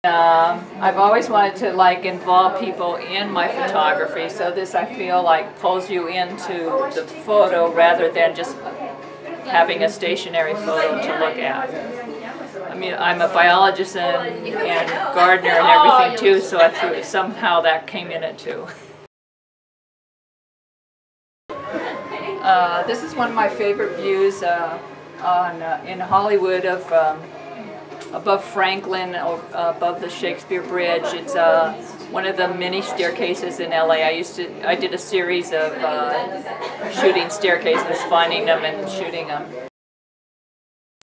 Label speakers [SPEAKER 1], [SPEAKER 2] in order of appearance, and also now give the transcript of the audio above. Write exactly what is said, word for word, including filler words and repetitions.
[SPEAKER 1] Um, I've always wanted to like involve people in my photography, so this I feel like pulls you into the photo rather than just having a stationary photo to look at. I mean, I'm a biologist and, and gardener and everything too, so I threw, somehow that came in it too. Uh, this is one of my favorite views uh, on, uh, in Hollywood of um, above Franklin, or, uh, above the Shakespeare Bridge. It's uh, one of the many staircases in L A. I used to, I did a series of uh, shooting staircases, finding them and shooting them.